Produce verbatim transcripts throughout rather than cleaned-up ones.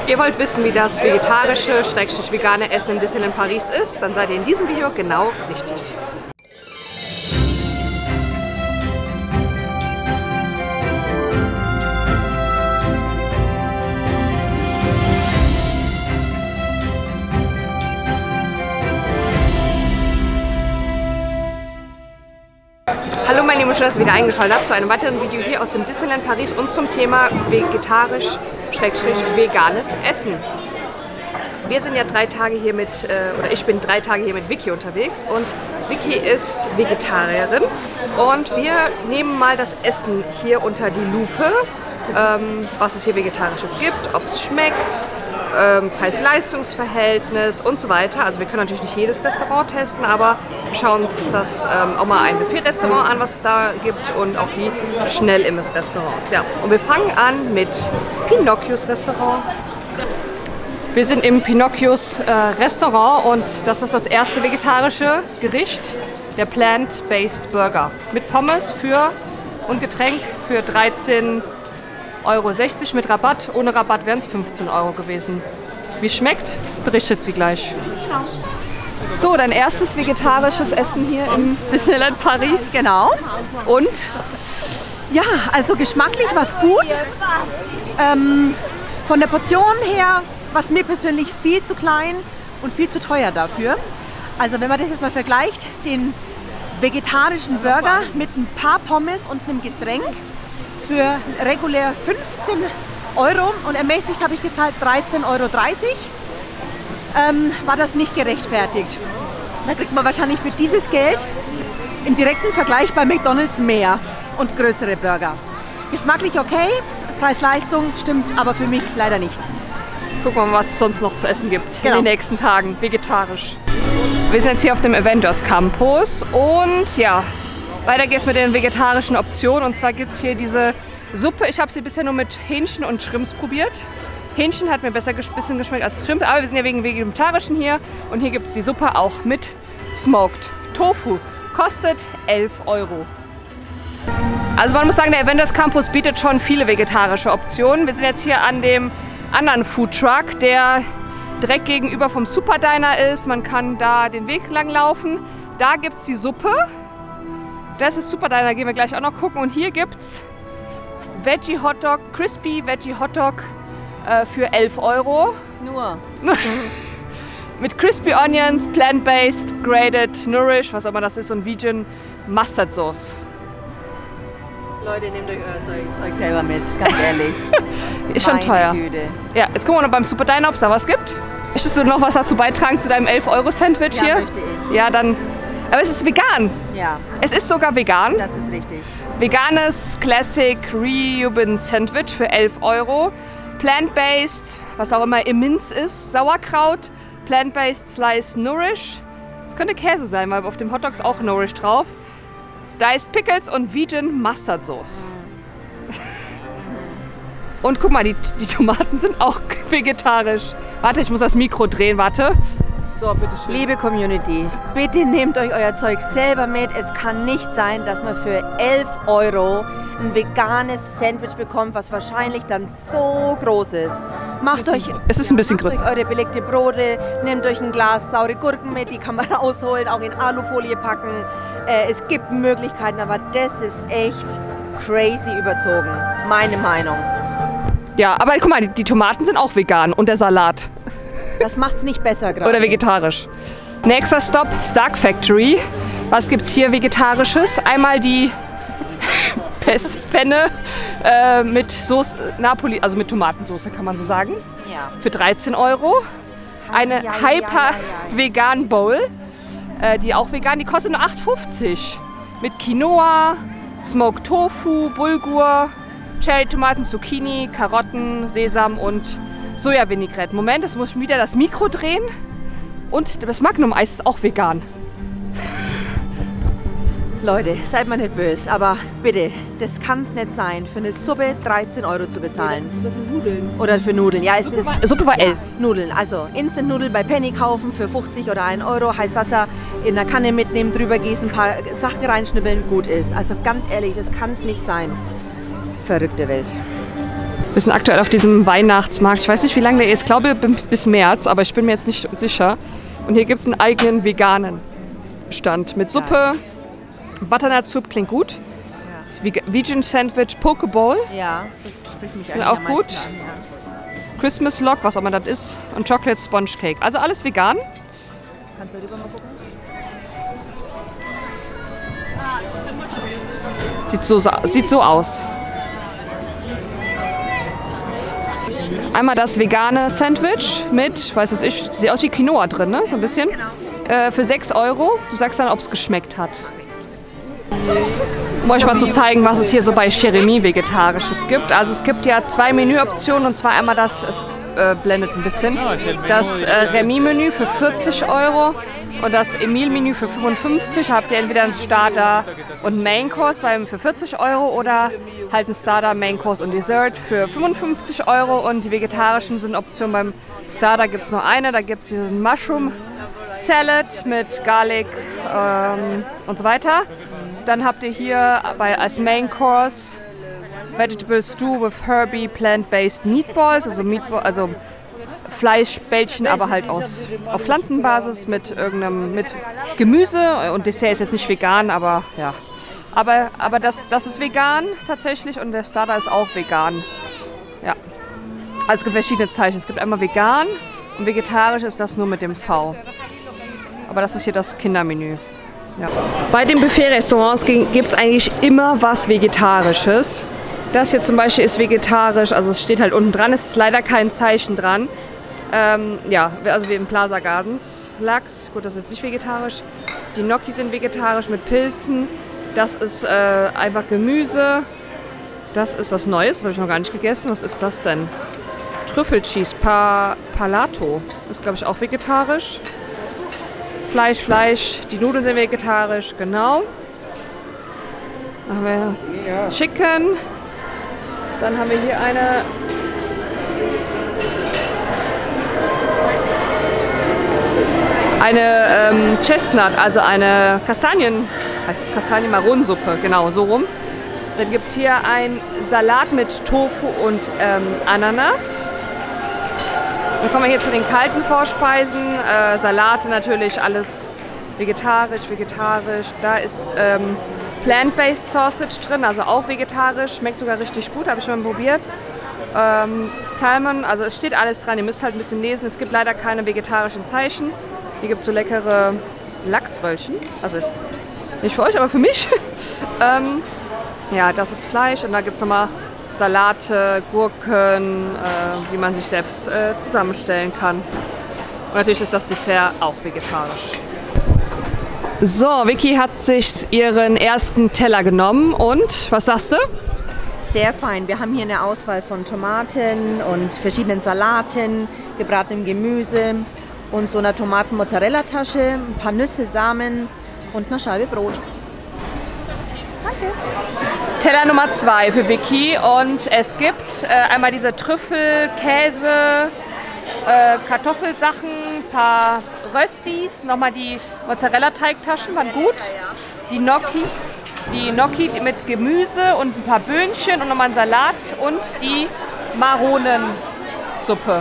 Ihr wollt wissen, wie das vegetarische, schrägstrich vegane Essen in Disneyland Paris ist? Dann seid ihr in diesem Video genau richtig. Hallo meine Lieben, schön, dass ihr wieder eingeschaltet habt zu einem weiteren Video hier aus dem Disneyland Paris und zum Thema vegetarisch, schrägstrich veganes Essen. Wir sind ja drei Tage hier mit, äh, oder ich bin drei Tage hier mit Vicky unterwegs und Vicky ist Vegetarierin und wir nehmen mal das Essen hier unter die Lupe, ähm, was es hier Vegetarisches gibt, ob es schmeckt, ähm, Preis-Leistungs-Verhältnis und so weiter. Also wir können natürlich nicht jedes Restaurant testen, aber wir schauen uns das ähm, auch mal ein Buffet-Restaurant an, was es da gibt und auch die Schnellimbiss-Restaurants. Ja. Und wir fangen an mit Pinocchios Restaurant. Wir sind im Pinocchios äh, Restaurant und das ist das erste vegetarische Gericht, der Plant-Based Burger. Mit Pommes für und Getränk für dreizehn Euro sechzig, mit Rabatt. Ohne Rabatt wären es fünfzehn Euro gewesen. Wie schmeckt, berichtet sie gleich. So, dein erstes vegetarisches Essen hier im Disneyland Paris. Genau. Und? Ja, also geschmacklich war es gut. Ähm, von der Portion her war es mir persönlich viel zu klein und viel zu teuer dafür. Also wenn man das jetzt mal vergleicht, den vegetarischen Burger mit ein paar Pommes und einem Getränk für regulär fünfzehn Euro und ermäßigt habe ich gezahlt dreizehn Euro dreißig, ähm, war das nicht gerechtfertigt. Da kriegt man wahrscheinlich für dieses Geld im direkten Vergleich bei McDonald's mehr und größere Burger. Geschmacklich okay, Preis-Leistung stimmt aber für mich leider nicht. Gucken wir mal, was es sonst noch zu essen gibt genau. in den nächsten Tagen, vegetarisch. Wir sind jetzt hier auf dem Avengers Campus und ja, weiter geht's mit den vegetarischen Optionen und zwar gibt es hier diese Suppe. Ich habe sie bisher nur mit Hähnchen und Shrimps probiert. Hähnchen hat mir besser ein bisschen geschmeckt als Shrimp, aber wir sind ja wegen vegetarischen hier und hier gibt es die Suppe auch mit Smoked Tofu. Kostet elf Euro. Also man muss sagen, der Avengers Campus bietet schon viele vegetarische Optionen. Wir sind jetzt hier an dem anderen Foodtruck, der direkt gegenüber vom Super Diner ist. Man kann da den Weg lang laufen. Da gibt es die Suppe. Das ist Super Diner, gehen wir gleich auch noch gucken. Und hier gibt es Veggie Hotdog, Crispy Veggie Hotdog äh, für elf Euro. Nur. Mit Crispy Onions, Plant-Based, Grated, Nourish, was auch immer das ist, und Vegan Mustard Sauce. Leute, nehmt euch euer Zeug selber mit, ganz ehrlich. Ist schon teuer. Güte. Ja, jetzt gucken wir noch beim Super Diner, ob es da was gibt. Möchtest du noch was dazu beitragen zu deinem elf Euro Sandwich ja, hier? Möchte ich. Ja, dann. Aber es ist vegan. Ja. Es ist sogar vegan. Das ist richtig. Veganes Classic Reuben Sandwich für elf Euro. Plant-Based, was auch immer Imins ist, Sauerkraut. Plant-Based Slice Nourish. Das könnte Käse sein, weil auf dem Hotdog ist auch Nourish drauf. Diced Pickles und Vegan Mustard Sauce. Und guck mal, die, die Tomaten sind auch vegetarisch. Warte, ich muss das Mikro drehen, warte. So, bitteschön. Liebe Community, bitte nehmt euch euer Zeug selber mit. Es kann nicht sein, dass man für elf Euro ein veganes Sandwich bekommt, was wahrscheinlich dann so groß ist. Macht euch, es ist ein bisschen größer. Macht euch eure belegte Brote, nehmt euch ein Glas saure Gurken mit, die kann man rausholen, auch in Alufolie packen. Äh, es gibt Möglichkeiten, aber das ist echt crazy überzogen. Meine Meinung. Ja, aber guck mal, die, die Tomaten sind auch vegan und der Salat. Das macht's nicht besser gerade. Oder vegetarisch. Nächster Stop, Stark Factory. Was gibt's hier Vegetarisches? Einmal die Penne äh, mit Soße, Napoli, also mit Tomatensauce, kann man so sagen. Ja. Für dreizehn Euro. Eine ja, ja, Hyper ja, ja. Vegan Bowl, äh, die auch vegan, die kostet nur acht fünfzig. Mit Quinoa, Smoked Tofu, Bulgur, Cherry-Tomaten, Zucchini, Karotten, Sesam und Soja-Vinaigrette. Moment, jetzt muss ich wieder das Mikro drehen. Und das Magnum-Eis ist auch vegan. Leute, seid mal nicht böse, aber bitte, das kann es nicht sein, für eine Suppe dreizehn Euro zu bezahlen. Nee, das, ist, das sind Nudeln. Oder für Nudeln. Ja, es Suppe ist, war, Suppe war elf. Ja, Nudeln, also Instant-Nudeln bei Penny kaufen für fünfzig oder ein Euro, heiß Wasser in einer Kanne mitnehmen, drüber gießen, ein paar Sachen reinschnippeln, gut ist. Also ganz ehrlich, das kann es nicht sein. Verrückte Welt. Wir sind aktuell auf diesem Weihnachtsmarkt. Ich weiß nicht, wie lange der ist. Ich glaube bis März, aber ich bin mir jetzt nicht sicher. Und hier gibt es einen eigenen veganen Stand mit Suppe. Butternut Soup klingt gut. Vegan Sandwich, Pokeball. Ja, das spricht mich eigentlich auch am gut. meisten an, ja. Christmas Log, was auch immer das ist. Und Chocolate Sponge Cake. Also alles vegan. Kannst du rüber mal gucken? Sieht so, sieht so aus. Einmal das vegane Sandwich mit, weiß es ich, sieht aus wie Quinoa drin, ne? So ein bisschen. Äh, für sechs Euro. Du sagst dann, ob es geschmeckt hat. Um euch mal zu zeigen, was es hier so bei Jeremy Vegetarisches gibt. Also es gibt ja zwei Menüoptionen und zwar einmal das, es äh, blendet ein bisschen, das äh, Remy-Menü für vierzig Euro und das Emile-Menü für fünfundfünfzig. Da habt ihr entweder einen Starter und Main Course beim für vierzig Euro oder halt einen Starter, Main Course und Dessert für fünfundfünfzig Euro. Und die vegetarischen sind Optionen. Beim Starter gibt es nur eine, da gibt es diesen Mushroom Salad mit Garlic ähm, und so weiter. Dann habt ihr hier bei, als Main Course Vegetable Stew with Herbie Plant-Based Meatballs, also, Meatball, also Fleischbällchen, aber halt aus, auf Pflanzenbasis mit irgendeinem mit Gemüse. Und Dessert ist jetzt nicht vegan, aber ja. Aber, aber das, das ist vegan tatsächlich und der Starter ist auch vegan. Ja. Also es gibt verschiedene Zeichen. Es gibt einmal vegan und vegetarisch ist das nur mit dem V. Aber das ist hier das Kindermenü. Ja. Bei den Buffet-Restaurants gibt es eigentlich immer was Vegetarisches. Das hier zum Beispiel ist vegetarisch, also es steht halt unten dran, es ist leider kein Zeichen dran. Ähm, ja, also wie im Plaza Gardens. Lachs, gut, das ist jetzt nicht vegetarisch. Die Gnocchi sind vegetarisch mit Pilzen. Das ist äh, einfach Gemüse. Das ist was Neues, das habe ich noch gar nicht gegessen. Was ist das denn? Trüffelcheese, pa Palato. Ist, glaube ich, auch vegetarisch. Fleisch, Fleisch. Die Nudeln sind vegetarisch, genau. Dann haben wir Chicken. Dann haben wir hier eine eine ähm, Chestnut, also eine Kastanien, heißt es Kastanien-Maronensuppe, genau, so rum. Dann gibt es hier einen Salat mit Tofu und ähm, Ananas. Dann kommen wir hier zu den kalten Vorspeisen. Äh, Salate natürlich, alles vegetarisch, vegetarisch. Da ist ähm, Plant-Based Sausage drin, also auch vegetarisch. Schmeckt sogar richtig gut, habe ich schon mal probiert. Ähm, Salmon, also es steht alles dran, ihr müsst halt ein bisschen lesen. Es gibt leider keine vegetarischen Zeichen. Hier gibt es so leckere Lachsröllchen. Also jetzt nicht für euch, aber für mich. ähm, ja, das ist Fleisch und da gibt es nochmal Salate, Gurken, äh, wie man sich selbst äh, zusammenstellen kann. Und natürlich ist das Dessert auch vegetarisch. So, Vicky hat sich ihren ersten Teller genommen und was sagst du? Sehr fein. Wir haben hier eine Auswahl von Tomaten und verschiedenen Salaten, gebratenem Gemüse und so einer Tomaten-Mozzarella-Tasche, ein paar Nüsse, Samen und eine Scheibe Brot. Danke. Teller Nummer zwei für Vicky und es gibt äh, einmal diese Trüffel, Käse, äh, Kartoffelsachen, ein paar Röstis, nochmal die Mozzarella-Teigtaschen waren gut, die Gnocchi, die Gnocchi mit Gemüse und ein paar Böhnchen und nochmal ein Salat und die Maronensuppe.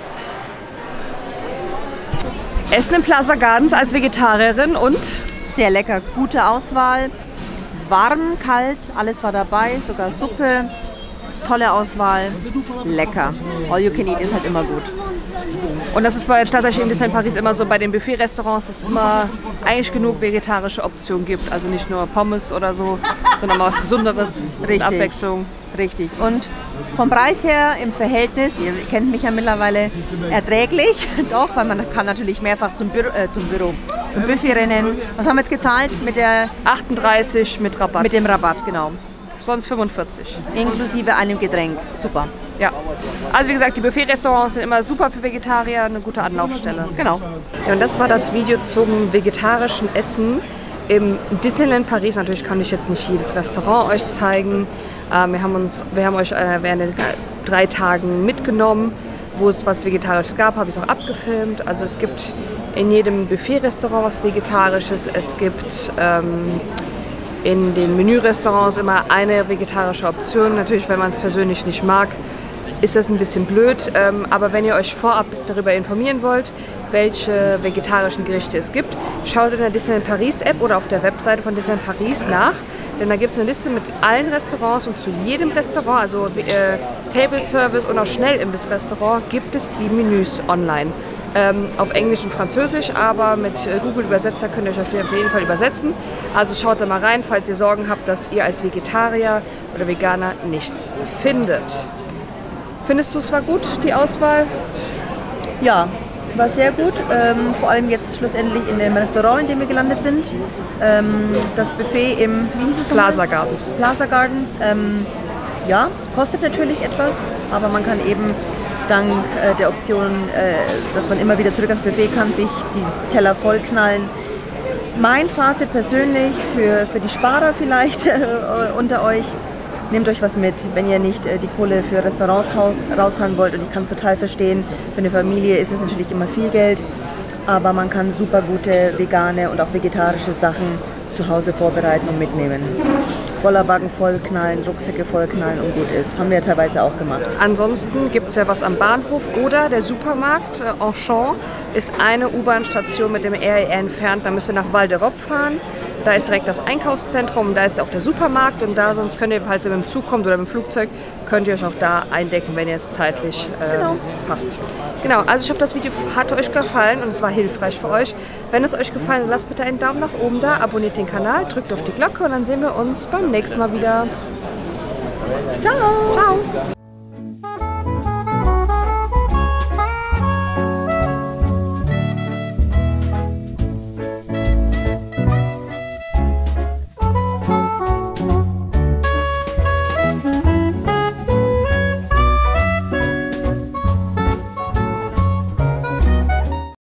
Essen im Plaza Gardens als Vegetarierin und? Sehr lecker, gute Auswahl. Warm, kalt, alles war dabei, sogar Suppe, tolle Auswahl, lecker. All you can eat ist halt immer gut. Und das ist bei, tatsächlich in Disneyland Paris immer so, bei den Buffet-Restaurants, dass es immer eigentlich genug vegetarische Optionen gibt. Also nicht nur Pommes oder so, sondern mal was Gesunderes, mit Abwechslung. Richtig. Und vom Preis her im Verhältnis, ihr kennt mich ja mittlerweile, erträglich, doch, weil man kann natürlich mehrfach zum Büro, äh, zum Büro, zum Buffet rennen. Was haben wir jetzt gezahlt? Mit der achtunddreißig mit Rabatt. Mit dem Rabatt, genau. Sonst fünfundvierzig. Inklusive einem Getränk. Super. Ja. Also wie gesagt, die Buffet-Restaurants sind immer super für Vegetarier, eine gute Anlaufstelle. Genau. Ja, und das war das Video zum vegetarischen Essen im Disneyland Paris. Natürlich kann ich jetzt nicht jedes Restaurant euch zeigen. Ähm, wir, haben uns, wir haben euch äh, während den drei Tagen mitgenommen, wo es was Vegetarisches gab, habe ich es auch abgefilmt. Also es gibt in jedem Buffet-Restaurant was Vegetarisches. Es gibt ähm, in den Menürestaurants immer eine vegetarische Option. Natürlich, wenn man es persönlich nicht mag, ist das ein bisschen blöd. Ähm, aber wenn ihr euch vorab darüber informieren wollt, welche vegetarischen Gerichte es gibt, schaut in der Disneyland Paris App oder auf der Webseite von Disneyland Paris nach. Denn da gibt es eine Liste mit allen Restaurants und zu jedem Restaurant, also äh, Table Service und auch Schnellimbiss-Restaurant, gibt es die Menüs online. Ähm, auf Englisch und Französisch, aber mit äh, Google Übersetzer könnt ihr euch auf jeden Fall übersetzen. Also schaut da mal rein, falls ihr Sorgen habt, dass ihr als Vegetarier oder Veganer nichts findet. Findest du, es war gut, die Auswahl? Ja, war sehr gut. Ähm, vor allem jetzt schlussendlich in dem Restaurant, in dem wir gelandet sind. Ähm, das Buffet im, wie hieß es nochmal? Plaza Gardens. Plaza Gardens. Ähm, ja, kostet natürlich etwas, aber man kann eben dank äh, der Option, äh, dass man immer wieder zurück ans Buffet kann, sich die Teller vollknallen. Mein Fazit persönlich für, für die Sparer vielleicht äh, unter euch: Nehmt euch was mit, wenn ihr nicht äh, die Kohle für Restaurants raus, raushauen wollt. Und ich kann es total verstehen, für eine Familie ist es natürlich immer viel Geld, aber man kann super gute vegane und auch vegetarische Sachen zu Hause vorbereiten und mitnehmen. Bollerwagen vollknallen, Rucksäcke vollknallen und gut ist. Haben wir ja teilweise auch gemacht. Ansonsten gibt es ja was am Bahnhof oder der Supermarkt äh, Auchan ist eine U-Bahn-Station mit dem R E R entfernt. Da müsst ihr nach Val d'Europe fahren. Da ist direkt das Einkaufszentrum, da ist auch der Supermarkt und da sonst könnt ihr, falls ihr mit dem Zug kommt oder mit dem Flugzeug, könnt ihr euch auch da eindecken, wenn ihr es zeitlich äh, Genau. passt. Genau, also ich hoffe, das Video hat euch gefallen und es war hilfreich für euch. Wenn es euch gefallen hat, lasst bitte einen Daumen nach oben da, abonniert den Kanal, drückt auf die Glocke und dann sehen wir uns beim nächsten Mal wieder. Ciao! Ciao!